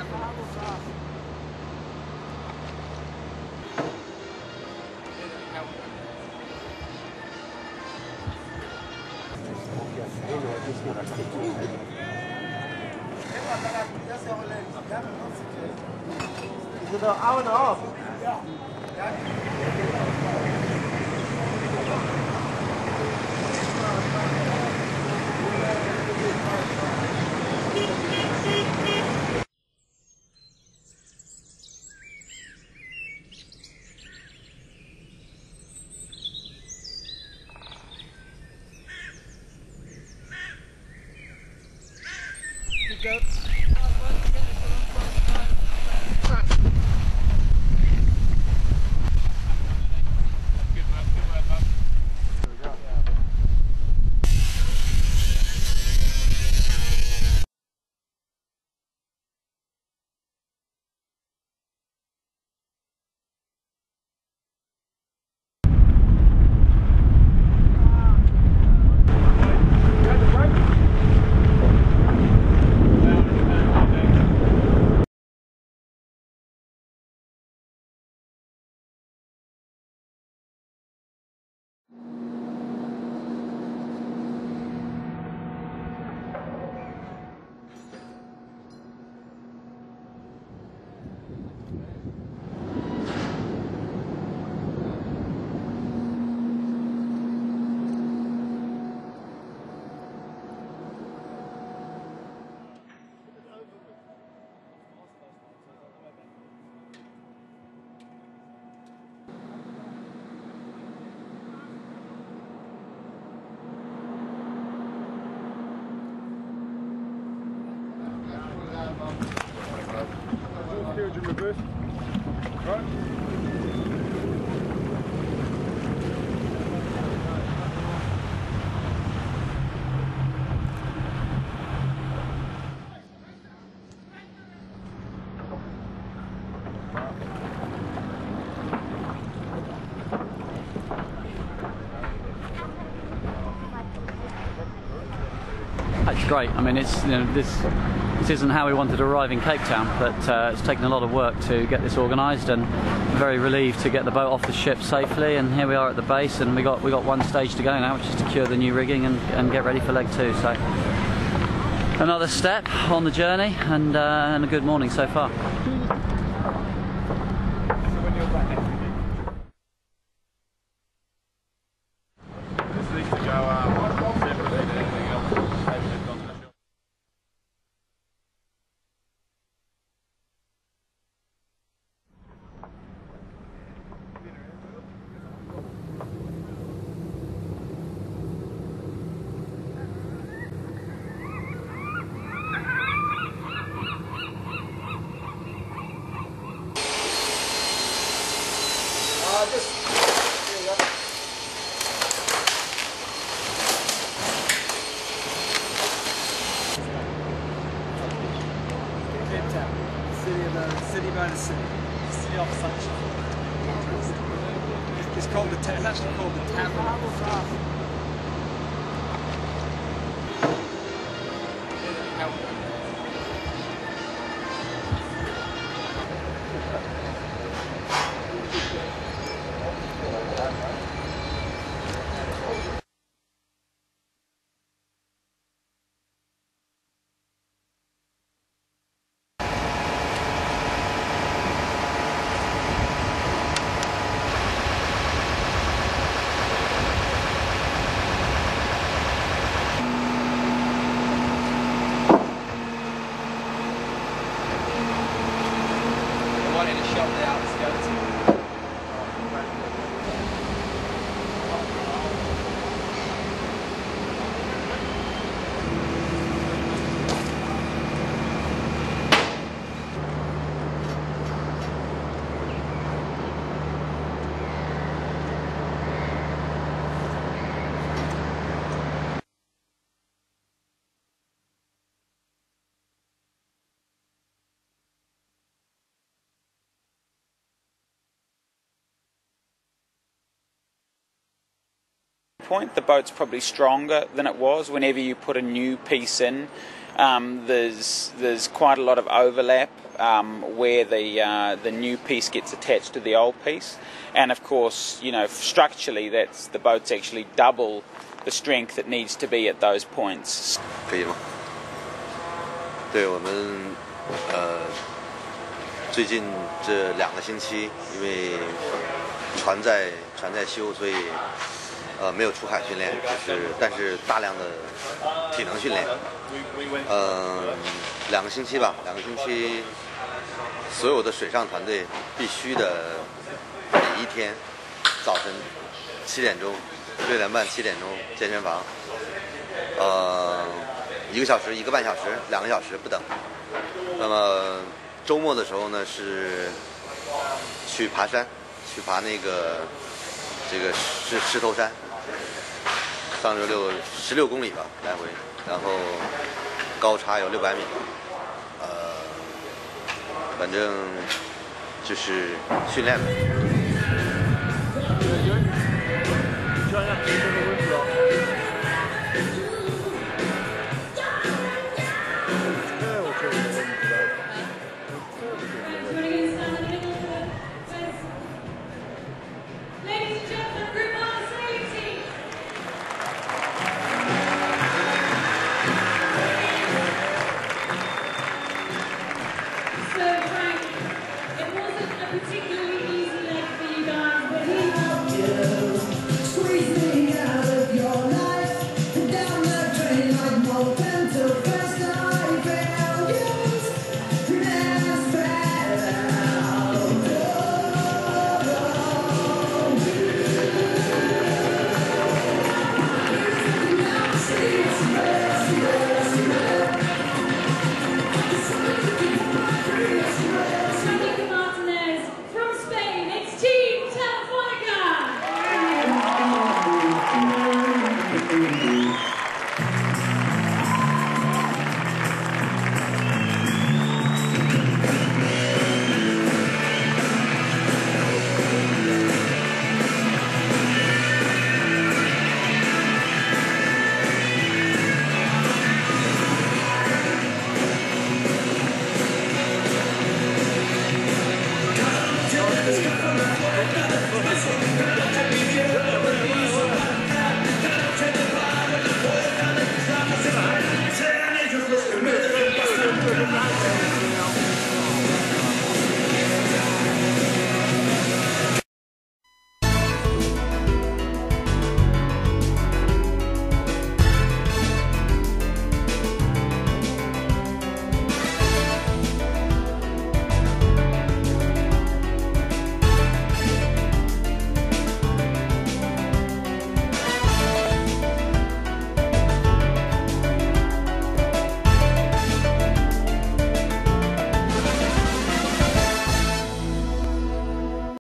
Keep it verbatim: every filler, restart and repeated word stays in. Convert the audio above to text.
Is it an hour and a half? Go. Reverse. Right. That's great. I mean, it's, you know, this this isn't how we wanted to arrive in Cape Town, but uh, it's taken a lot of work to get this organised, and I'm very relieved to get the boat off the ship safely. And here we are at the base, and we got we got one stage to go now, which is to cure the new rigging and, and get ready for leg two. So another step on the journey, and, uh, and a good morning so far. City by the city, city of Sanya. It's called the. It's actually called the Tavern. Point, the boat's probably stronger than it was. Whenever you put a new piece in, Um, there's there's quite a lot of overlap um, where the uh, the new piece gets attached to the old piece, and of course, you know, structurally, that's the boat's actually double the strength it needs to be at those points. 可以吗？对我们呃最近这两个星期，因为船在船在修，所以呃没有出海训练，就是但是大量的体能训练。呃，两个星期吧，两个星期，所有的水上团队必须的每一天早晨七点钟、六点半、七点钟健身房，呃，一个小时、一个半小时、两个小时不等。那么周末的时候呢，是去爬山，去爬那个这个石石头山，三十六十六公里吧，来回，然后高差有六百米，呃，反正就是训练呗。